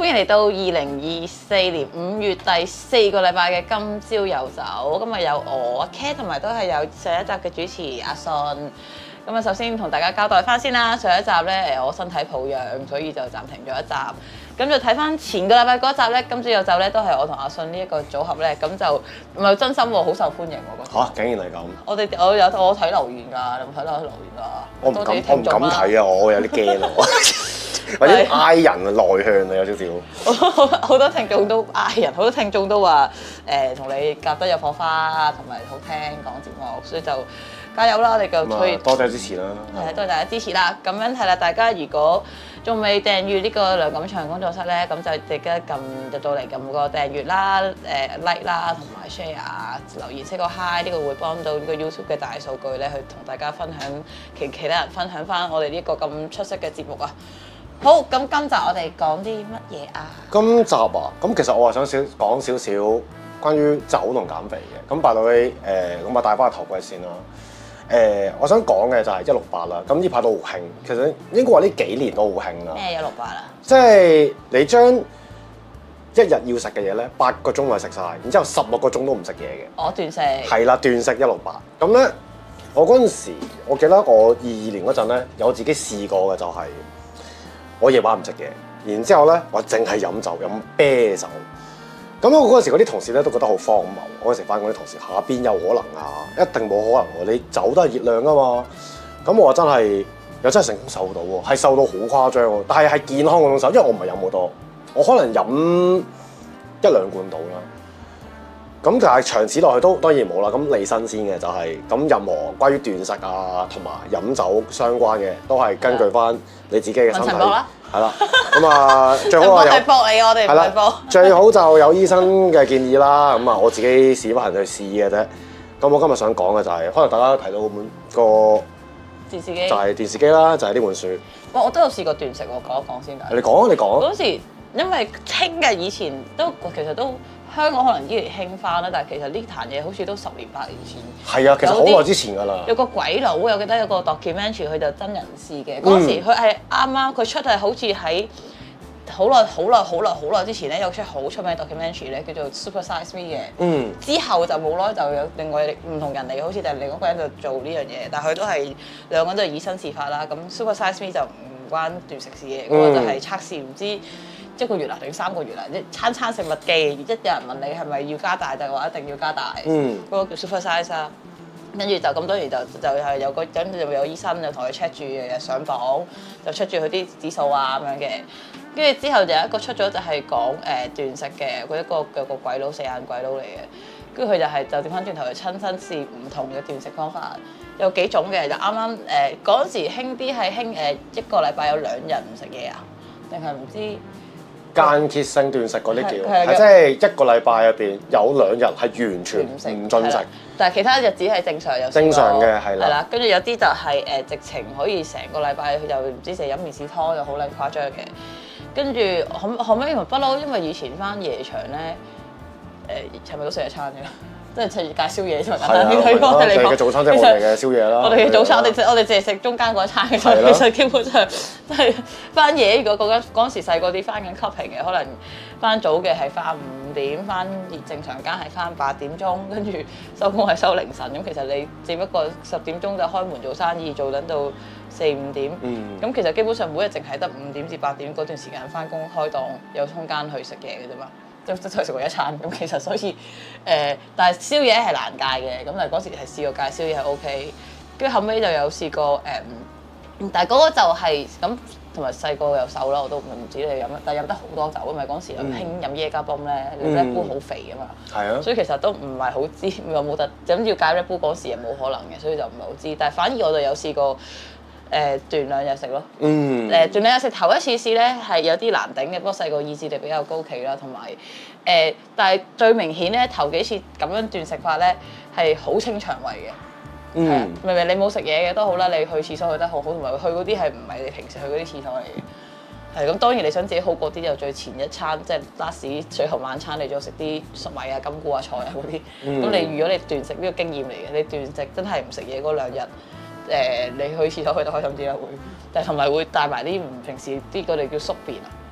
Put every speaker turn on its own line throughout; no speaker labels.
迎嚟到2024年5月第4個禮拜嘅今朝有酒。今日有我阿 Cat 同埋都係有上一集嘅主持阿信。咁啊，首先同大家交代翻先啦。上一集咧我身體抱恙，所以就暫停咗一集。咁就睇翻前個禮拜嗰集咧，今朝有酒咧都係我同阿信呢一個組合咧，咁就唔係真心喎，好受歡迎我覺得。
嚇！竟然係咁。
我睇留言㗎，你有冇睇到留言㗎？
我唔敢睇啊！我有啲驚啊！或者嗌人啊，內向啊，有少少。
好多聽眾都嗌人，好多聽眾都話同你夾得有火花，同埋好聽講節目，所以就加油啦！我哋就可以
多謝支持啦。
係啊，多謝大家支持啦！咁樣係啦，大家如果仲未訂閱呢個梁錦祥工作室咧，咁就記得入到嚟撳個訂閱啦、like 啦，同埋 share 留言 say 個 hi， 呢個會幫到呢個 YouTube 嘅大數據咧，去同大家分享其他人分享翻我哋呢個咁出色嘅節目啊！好，咁今集我哋講啲乜嘢啊？
今集啊，咁其實我係想講少少關於酒同減肥嘅。咁by the way，咁啊戴翻個頭盔先啦。我想講嘅就係168啦。咁呢排都好興，其實應該話呢幾年都好興啦。
咩168啊？
即係你將一日要食嘅嘢咧，8個鐘內食晒，然之後16個鐘都唔食嘢嘅。
我斷食。
係啦，斷食168。咁咧，我嗰陣時，我記得我22年嗰陣咧，有自己試過嘅就係、我夜晚唔食嘢，然之後咧我淨係飲酒，飲啤酒。咁我嗰陣時嗰啲同事咧都覺得好荒謬。我嗰陣時翻工啲同事下邊有可能啊？一定冇可能喎！你酒都係熱量噶嘛。咁我真係又真係成功瘦到喎，係瘦到好誇張喎。但係健康嗰種瘦，因為我唔係飲好多，我可能飲1-2罐到啦。咁但係長此落去都當然冇啦。咁利新鮮嘅就係咁，任何關於斷食啊同埋飲酒相關嘅，都係根據翻你自己嘅身體。係啦，咁啊最好係
博你，我哋唔係博。
最好就有醫生嘅建議啦。咁啊，我自己屎不行去試嘅啫。咁我今日想講嘅就係，可能大家睇到個
電視機，
就係電視機啦，就係呢本書。
我都有試過斷食喎，講一講先。
你講。
嗰時因為興嘅，以前都其實都香港可能依然興翻啦，但係其實呢壇嘢好似都10年8年前。
係啊，其實好耐之前㗎啦。
有個鬼佬，我記得有個 documentary， 佢就真人試嘅。嗰時佢係啱啱佢出係好似喺好耐之前咧，有出好出名 documentary 咧，叫做 Super Size Me 嘅。之後就冇耐就有另外唔同人嚟，好似就係另一個人就做呢樣嘢，但係佢都係兩個人都係以身試法啦。咁 Super Size Me 就唔關斷食事嘅，嗰個就係測試唔知1個月定3個月啦，餐餐食物記，有人問你係咪要加大，就話一定要加大。嗰個叫 Super Size 啦。跟住就咁多年就係有個咁就有醫生就同佢 check 住日日上磅，就 check 住佢啲指數啊咁樣嘅。跟住之後就有一個出咗就係講斷食嘅，佢一個有個鬼佬4眼鬼佬嚟嘅。跟住佢就調翻轉頭去親身試唔同嘅斷食方法，有幾種嘅。就啱啱嗰陣時興啲係興1個禮拜有2日唔食嘢啊，定係唔知？
間歇性斷食嗰啲叫，係即係1個禮拜入邊有2日係完全唔進食，
但係其他日子係正常有。
正常嘅係啦。
跟住有啲就係直情可以成個禮拜佢就唔知成日飲麵豉湯，又好撚誇張嘅。跟住後尾不嬲，因為以前翻夜場咧，係咪都食一餐嘅？即係介紹嘢啫嘛，簡單啲對我哋嚟講。
我哋嘅早餐即係我哋嘅宵夜啦。
我哋嘅早餐，我哋淨係食中間嗰一餐嘅啫。其實基本上都係翻夜。如果嗰陣時細個啲翻緊 clubbing嘅，可能翻早嘅係翻5點，翻正常間係翻8點鐘，跟住收工係收凌晨。咁其實你只不過10點鐘就開門做生意，做緊到4-5點。咁其實基本上每日淨係得5點至8點嗰段時間翻工開檔，有空間去食嘢嘅啫嘛。都係食過一餐，咁其實所以但係宵夜係難戒嘅，咁但係嗰時係試過戒宵夜係 OK，跟住後尾就有試過但係嗰個就係咁，同埋細個又瘦啦，我都唔知你飲，但係飲得好多酒，因為嗰時又興飲椰加泵咧，你 Red Bull 好肥㗎嘛，
係啊，
所以其實都唔係好知，又冇得咁要戒 Red Bull 嗰時又冇可能嘅，所以就唔係好知，但係反而我就有試過。斷2日食咯，斷2日食頭一次試咧係有啲難頂嘅，不過細個意志力比較高企啦，同埋但係最明顯咧頭幾次咁樣斷食法咧係好清腸胃嘅，明明你冇食嘢嘅都好啦，你去廁所去得好好，同埋去嗰啲係唔係你平時去嗰啲廁所嚟嘅，係咁當然你想自己好過啲就最前一餐即係 last 最後晚餐你再食啲粟米啊、金菇啊、菜啊嗰啲，咁你如果你斷食呢個經驗嚟嘅，你斷食真係唔食嘢嗰2日。你去廁所去得開心啲啦會，但係同埋會帶埋啲唔平時啲佢哋叫宿便啊，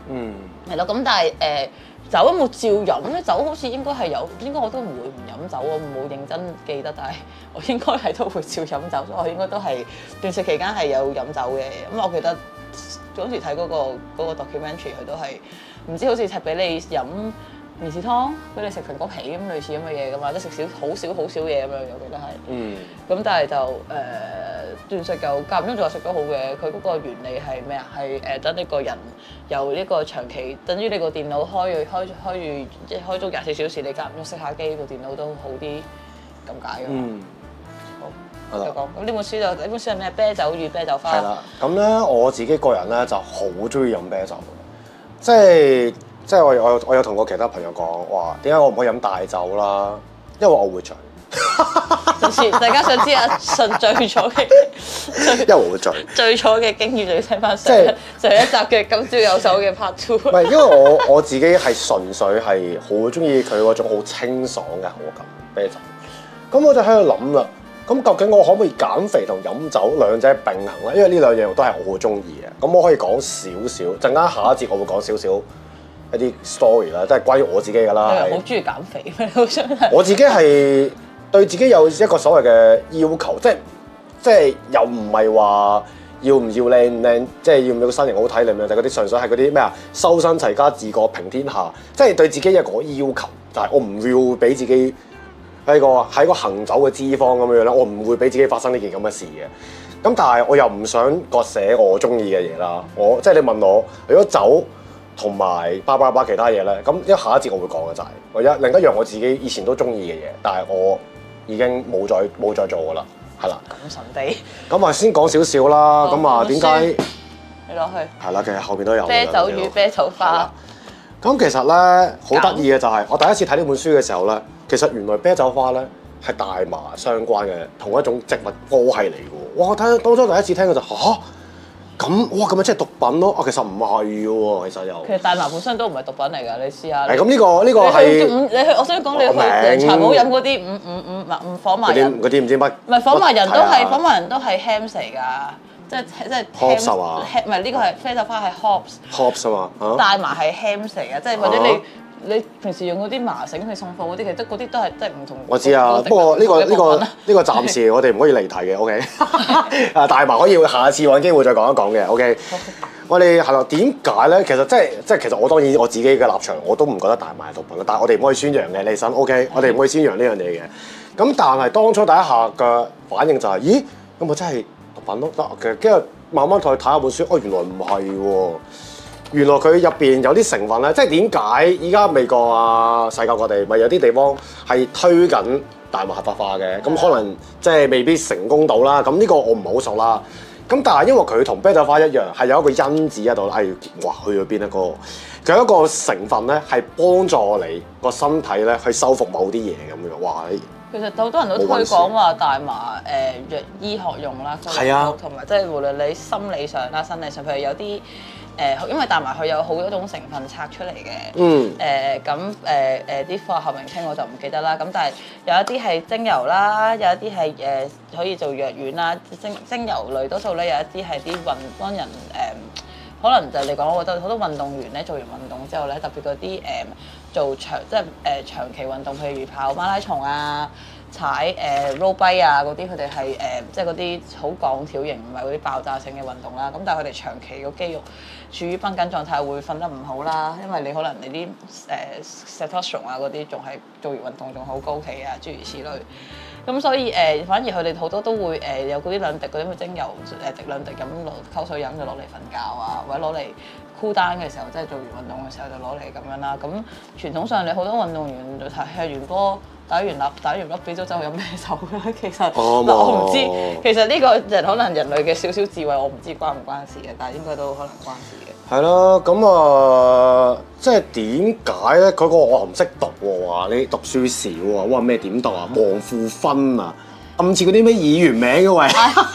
嗯，
係咯，咁但係酒有冇照飲咧？酒好似應該係有，應該我都唔會唔飲酒，我冇認真記得，但係我應該係都會照飲酒，所以我應該都係斷食期間係有飲酒嘅。咁我記得嗰時睇嗰個 documentary， 佢都係唔知好似係俾你飲麵豉湯，俾你食蘋果皮咁類似咁嘅嘢噶嘛，即係食好少嘢咁樣，我記得係。嗯。咁但係就斷食又間唔中仲係食得好嘅，佢嗰個原理係咩啊？係等你個人由呢個長期，等於你個電腦開即係開足24小時，你間唔中熄下機，個電腦都好啲咁解㗎嘛。嗯。好。係啦。講咁呢本書係咩？啤酒與啤酒花。
係啦。咁咧我自己個人咧就好中意飲啤酒即係我有同過其他朋友講話，點解我唔可以飲大酒啦？因為我會醉。
大家想知阿信醉咗嘅，
因為我會醉。
醉咗嘅經驗就要聽翻上一集嘅今朝有手嘅 part 2。
唔係，因為我自己係純粹係好中意佢嗰種好清爽嘅口感啤酒。咁我就喺度諗啦，咁究竟我可唔可以減肥同飲酒兩者並行咧？因為呢兩樣都係我好中意嘅。咁我可以講少少，陣間下一節我會講少少。一啲 story 啦，都係關於我自己㗎啦。
好中意減肥咩？好想
我自己係對自己有一個所謂嘅要求，即係又唔係話要唔要靚唔靚，即係要唔要個身形好睇靚唔靚，就嗰啲純粹係嗰啲咩啊，修身齊家治國平天下，即係對自己有個要求，就係我唔要俾自己喺個行走嘅脂肪咁樣咧，我唔會俾自己發生呢件咁嘅事嘅。咁但係我又唔想割捨我中意嘅嘢啦。即係你問我，如果酒同埋巴其他嘢咧，咁下一節我會講嘅就係另一樣我自己以前都中意嘅嘢，但係我已經冇再做㗎啦，係啦。
咁神秘。
咁啊，先講少少啦。咁啊，點解？
你攞去。
係啦，其實後邊都有。
啤酒與啤酒花。
咁其實咧好得意嘅就係，我第一次睇呢本書嘅時候咧，其實原來啤酒花咧係大麻相關嘅同一種植物科系嚟嘅喎。哇！我當初第一次聽嘅就嚇。咁咪即係毒品咯？其實唔係嘅喎，其實
大麻本身都唔係毒品嚟㗎，你試下。
咁呢個係
我想講你去涼茶冇飲嗰啲火麻仁。
嗰啲唔知乜。
唔係火麻仁都係 hams 嚟㗎，即係
hops 啊？
唔係呢個係啤酒花係 hops。
hops 啊嘛。
大麻係 hams 嚟㗎，即係或者你平時用嗰啲麻繩去送貨嗰啲，其實嗰啲都係唔同。
我知啊，不過呢個暫時我哋唔可以離題嘅 ，OK？ 大麻可以下次揾機會再講一講嘅 ，OK？ 我哋係咯，點解咧？其實即係其實我當然我自己嘅立場，我都唔覺得大麻係毒品，但係我哋唔可以宣揚嘅，李生 OK？ 我哋唔可以宣揚呢樣嘢嘅。咁但係當初第一下嘅反應就係，咦？咁我真係毒品咯？跟住慢慢同佢睇下本書，原來唔係喎。原來佢入邊有啲成分咧，即係點解依家美國啊、世界各地咪有啲地方係推緊大麻合法化嘅？咁可能即係未必成功到啦。咁呢個我唔係好熟啦。咁但係因為佢同啤酒花一樣，係有一個因子喺度。哇，去咗邊一個？佢有一個成分咧，係幫助你個身體咧去修復某啲嘢咁樣。哇！
其實好多人都推廣話大麻醫學用啦，
係啊，
同埋即係無論你心理上啦、生理上，譬如有啲。因為大麻佢有好多種成分拆出嚟嘅，啲化學名稱我就唔記得啦。咁但係有一啲係精油啦，有一啲係可以做藥丸啦。精油類多數咧有一啲係啲幫人可能就係你講，我覺得好多運動員咧做完運動之後咧，特別嗰啲做長期運動，譬如跑馬拉松啊、踩road bike 啊嗰啲，佢哋係即係嗰啲好鋼條型，唔係嗰啲爆炸性嘅運動啦。咁但係佢哋長期個肌肉處於繃緊狀態，會瞓得唔好啦，因為你可能你啲testosterone 啊嗰啲仲係做完運動仲好高企啊，諸如此類。咁所以反而佢哋好多都會有嗰啲兩滴嗰啲精油滴兩滴咁溝水飲就攞嚟瞓覺啊，或者攞嚟 cool down 嘅時候，即係做完運動嘅時候就攞嚟咁樣啦。咁傳統上你好多運動員就踢完波打完粒俾咗酒飲啤酒啦。其實我唔知，其實呢個可能人類嘅少少智慧，我唔知關唔關事嘅，但係應該都可能關事嘅。
係咯，咁即係點解咧？佢個我唔識讀喎，話你讀書少啊，哇咩點讀啊？黃富芬啊，暗似嗰啲咩議員名嘅喂，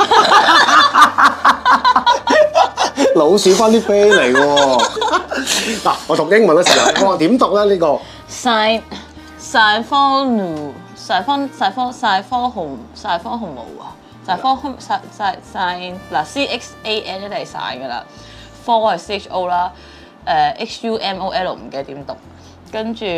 老鼠翻啲飛嚟喎。嗱，我讀英文嘅時候，我話點讀咧？呢個
曬科紅毛啊，曬嗱 CXAN 一定係曬㗎啦。科係 CHO 啦， HUMOL 唔記得點讀。跟住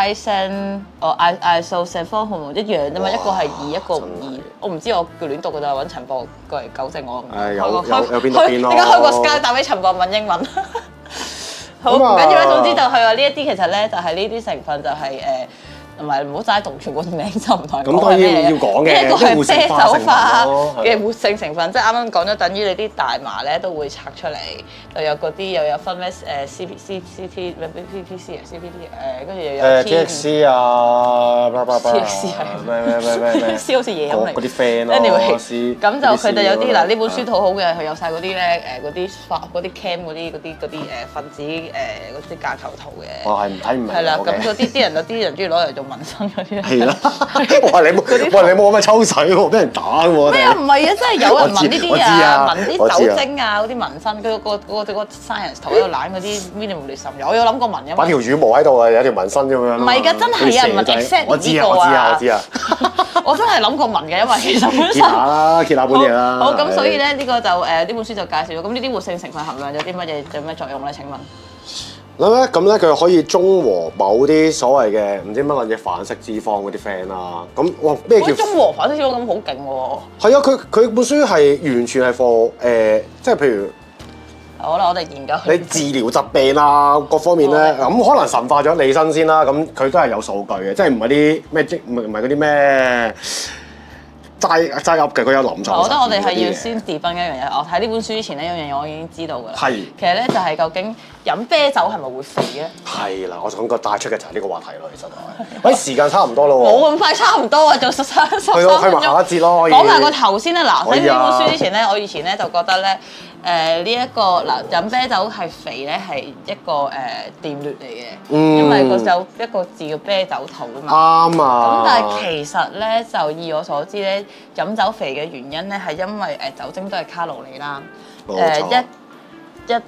isoflavone 一樣啫嘛，一個係2，一個唔2。我唔知我叫亂讀㗎咋，揾陳博過嚟糾正我。
有邊讀邊咯。
點解開個 Skype 打俾陳博問英文？好唔緊要啦，總之就係話呢一啲其實咧就係呢啲成分就係同埋唔好齋讀全部名就唔同人講係咩嘢。
咁當然要講嘅，
呢一個係啤酒花
嘅
嘅活性成分，即係啱啱講咗，等於你啲大麻咧都會拆出嚟，又有嗰啲又有分咩CPC 咩 PPC 啊 CPD 跟住又有
THC 啊
，THC 係
咩
C 好似嘢咁嚟
嗰啲 friend 咯
Anyway，
咁
咁就佢哋有啲嗱呢本書好好嘅，佢有晒嗰啲咧嗰啲cam 嗰啲分子嗰啲架構圖嘅。
我係唔睇唔明。
係啦，咁嗰啲啲人中意攞嚟做紋身嗰啲。
係啦，哇你冇咁嘅抽水喎，俾人打喎。
咩啊？唔係啊，真係有人紋呢啲啊，紋啲酒精啊嗰啲紋身，佢個 science 圖喺度攬嗰啲 minimalism 我有諗過紋嘅。
擺條羽毛喺度啊，有條紋身咁樣。
唔係㗎，真係有人紋 exact 呢個啊！
我知啊。
我真係諗過紋嘅，因為其實本身。
揭下啦，揭下本嘢啦。
好咁，所以咧呢個就呢本書就介紹咗。咁呢啲活性成分含量有啲乜嘢有咩作用咧？請問？
咁咧佢可以中和某啲所謂嘅唔知乜撚嘢反式脂肪嗰啲 friend 啦。咁哇咩叫
中和反式脂肪咁好勁喎？
係啊，佢本書係完全係貨即係譬如
好啦，我哋研究
你治療疾病啊各方面咧，咁可能神化咗你身先啦。咁佢都係有數據嘅，即係唔係啲咩唔係嗰啲咩齋噏嘅，佢有臨床。
我覺得我哋係要先 define 一樣嘢。我睇呢本書之前呢，有樣嘢我已經知道㗎啦。
係。
其實咧就係究竟飲啤酒係咪會肥咧？
係啦，我想帶出嘅就係呢個話題咯，其實係。喂，時間差唔多咯喎。
冇咁快，差唔多啊，做13分鐘。
去埋下一節咯。
講埋個頭先啦，嗱，睇呢本書之前咧，我以前咧就覺得咧，呢一個嗱飲啤酒係肥咧係一個定律嚟嘅，因為個有一個字叫啤酒肚啊嘛。啱啊。咁但係其實咧就以我所知咧，飲酒肥嘅原因咧係因為酒精都係卡路里啦，一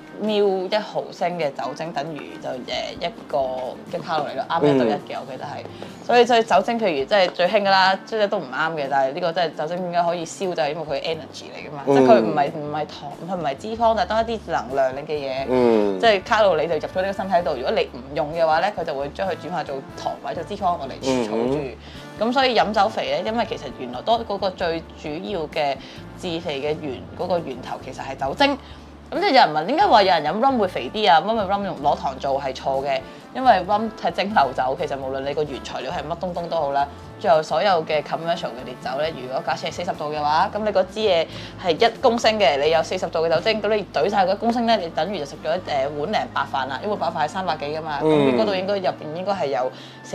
1毫升嘅酒精等於就1卡路里咯，啱1對1嘅，我記得係。所以酒精譬如即係最興㗎啦，即係都唔啱嘅。但係呢個真係酒精點解可以燒就係因為佢 energy 嚟㗎嘛，即係佢唔係糖，佢唔係脂肪，但係當一啲能量嘅嘢，即係卡路里就入咗呢個身體度。如果你唔用嘅話咧，佢就會將佢轉化做糖或者脂肪我嚟儲住。咁所以飲酒肥咧，因為其實原來嗰個最主要嘅致肥嘅嗰個源頭其實係酒精。咁即係有人問點解話有人飲 rum 會肥啲啊？因為 rum 用攞糖做係錯嘅，因為 rum 係蒸餾酒，其實無論你個原材料係乜東東都好啦，最後所有嘅 commercial 嘅烈酒咧，如果假設係40度嘅話，咁你嗰支嘢係1公升嘅，你有40度嘅酒精，咁你懟晒嗰1公升咧，你等於就食咗碗零白飯啦，因為白飯係300幾㗎嘛，咁嗰度入邊應該係有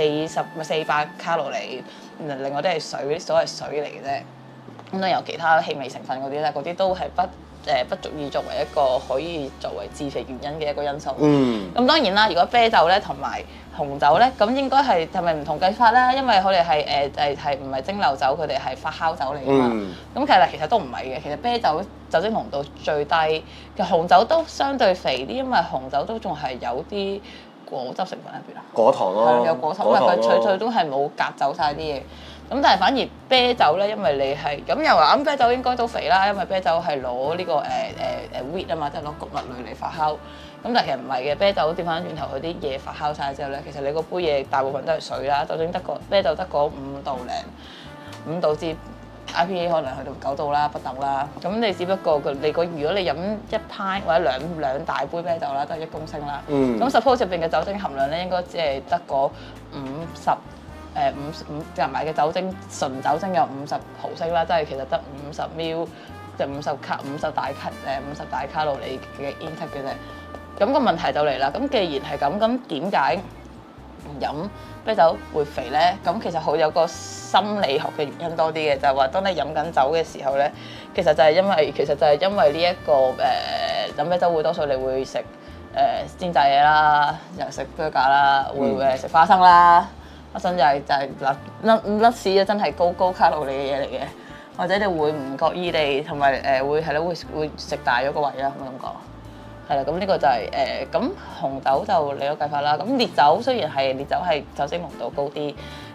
400卡路里，另外都係水，所謂水嚟嘅啫。咁都有其他氣味成分嗰啲咧，嗰啲都係不足以作為一個可以作為致肥原因嘅一個因素。咁當然啦，如果啤酒咧同埋紅酒咧，咁應該係咪唔同計法咧？因為佢哋係唔係蒸餾酒，佢哋係發酵酒嚟㗎嘛。咁其實都唔係嘅，其實啤酒酒精濃度最低，其實紅酒都相對肥啲，因為紅酒都仲係有啲果汁成分喺邊啊？
果糖咯。係有
果糖，因為佢都係冇隔走晒啲嘢。咁但係反而啤酒咧，因為你係咁又話啤酒應該都肥啦，因為啤酒係攞呢個wheat 啊嘛，即係攞穀物類嚟發酵。咁但係其實唔係嘅，啤酒調翻轉頭，佢啲嘢發酵晒之後咧，其實你個杯嘢大部分都係水啦，酒精啤酒得嗰5度至 IPA 可能去到9度啦，不等啦。咁你只不過如果你飲1 pint 或者兩大杯啤酒啦，都係1公升啦。咁 suppose 入邊嘅酒精含量咧，應該只係得嗰50夾埋嘅酒精純酒精有50毫升啦，即係其實得50 ml 就50大卡路里嘅 intake 嘅啫。咁個問題就嚟啦，咁既然係咁，咁點解飲啤酒會肥咧？咁其實好有個心理學嘅原因多啲嘅，就係話當你飲緊酒嘅時候咧，其實就係因為呢一個飲啤酒會多數你會食煎炸嘢啦，又食 burger 啦，會食花生啦。花生就係甩屎啊！真係高卡路里嘅嘢嚟嘅，或者你會唔覺意地同埋會食大咗個胃啦，咁嘅感覺。係啦，咁呢個就係咁紅酒就你有計法啦。咁烈酒雖然係烈酒係酒精濃度高啲，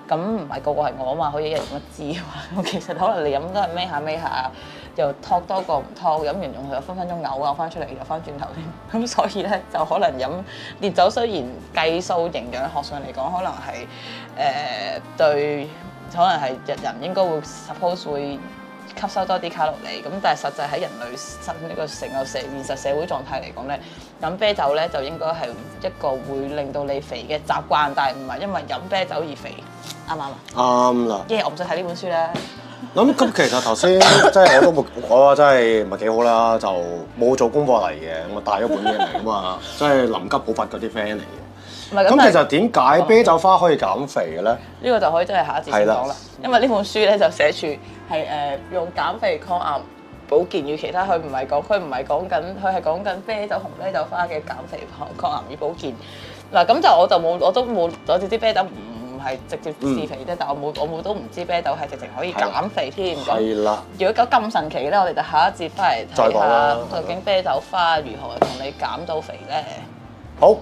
咁唔係個個係我啊嘛，可以一人飲一支啊嘛。咁其實可能你飲都係孭下，又托多過唔托，飲完仲有分分鐘嘔翻出嚟，又翻轉頭添。咁所以咧就可能飲烈酒雖然計數營養學上嚟講，可能係對，可能係人應該會 suppose 會吸收多啲卡路里，咁但係實際喺人類呢個成個現實社會狀態嚟講咧，飲啤酒咧就應該係一個會令到你肥嘅習慣，但係唔係因為飲啤酒而肥，啱唔啱啊？
啱啦。
我唔使睇呢本書咧。
咁其實頭先即係我都冇，我真係唔係幾好啦，就冇做功課嚟嘅，咁啊帶咗本嘢嚟啊嘛，即係臨急補法嗰啲 friend 嚟嘅。咁其實點解啤酒花可以減肥嘅咧？呢
個就可以真係下一節先講啦。因為呢本書咧就寫住係用減肥抗癌保健與其他，佢唔係講緊，佢係講緊啤酒紅啤酒花嘅減肥抗癌與保健。嗱咁就我都冇，我知啲啤酒唔係直接致肥啫，但我都唔知啤酒係直情可以減肥添。
係啦。
如果咁神奇咧，我哋就下一節翻嚟睇下究竟啤酒花如何同你減到肥咧。
好。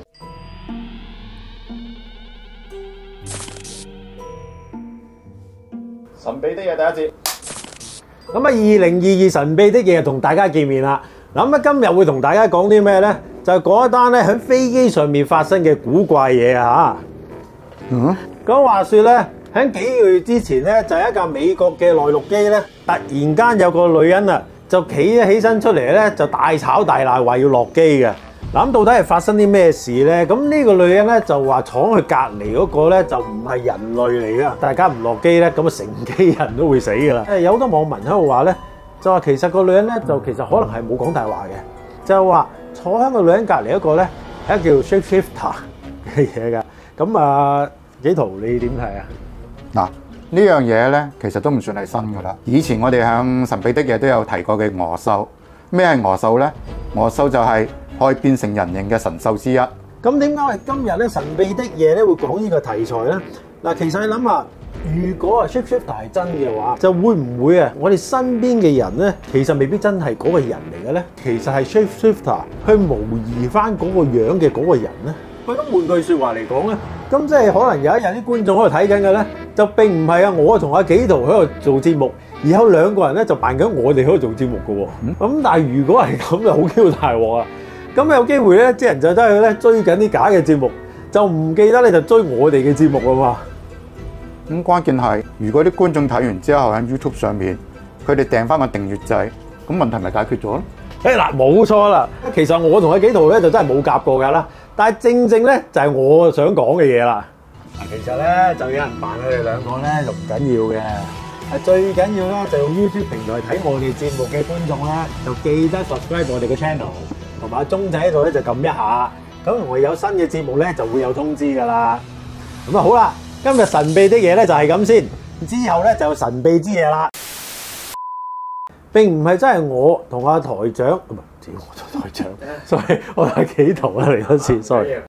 神秘的嘢第一節。
咁啊，2022神秘的嘢同大家見面啦。咁啊，今日會同大家講啲咩咧？就係講一單咧喺飛機上面發生嘅古怪嘢啊！咁話說咧，喺幾個月之前咧，就係一架美國嘅內陸機咧，突然間有個女人啊，就企咗起身出嚟咧，就大吵大鬧話要落機嘅。嗱，咁到底係發生啲咩事咧？咁呢個女人咧就話闖去隔離嗰個咧就唔係人類嚟噶，大家唔落機咧，咁啊成機人都會死噶啦。有好多網民喺度話咧，就話其實個女人咧就其實可能係冇講大話嘅，就話坐喺個女人隔離嗰個咧係一個叫 shapeshifter 嘅嘢噶。咁啊，紀陶你點睇啊？
嗱，呢樣嘢咧其實都唔算係新噶啦。以前我哋向神秘的嘢都有提過嘅鵝獸。咩係鵝獸咧？鵝獸就係可以變成人形嘅神獸之一。
咁點解我哋今日咧神秘的嘢咧會講呢個題材咧？嗱，其實你諗下，如果啊 shapeshifter 係真嘅話，就會唔會啊我哋身邊嘅人咧，其實未必真係嗰個人嚟嘅咧？其實係 shapeshifter 去模擬翻嗰個樣嘅嗰個人咧？喂，咁換句説話嚟講咧，咁即係可能有一日啲觀眾喺度睇緊嘅咧，就並唔係啊我同阿紀陶喺度做節目，而有兩個人咧就扮緊我哋喺度做節目嘅喎。咁但係如果係咁就好機會大鑊啊！咁有機會咧，啲人就真係咧追緊啲假嘅節目，就唔記得咧就追我哋嘅節目啊嘛。
咁關鍵係，如果啲觀眾睇完之後喺 YouTube 上面，佢哋訂翻個訂閱制，咁問題咪解決咗咯？
嗱，冇錯啦。其實我同阿紀陶咧就真係冇夾過㗎啦。但係正正咧就係我想講嘅嘢啦。嗱，其實咧就有人扮佢哋兩個咧就唔緊要嘅。最緊要咧就用 YouTube 平台睇我哋節目嘅觀眾咧，就記得 subscribe 我哋嘅 channel， 同埋鐘仔喺度咧就撳一下，咁我有新嘅節目咧就會有通知㗎啦。咁啊好啦，今日神秘的嘢咧就係咁先，之後咧就有神秘之嘢啦。並唔係真係我同阿台長，唔係，我做台長，sorry，我係紀陶啊嚟多次 ，sorry。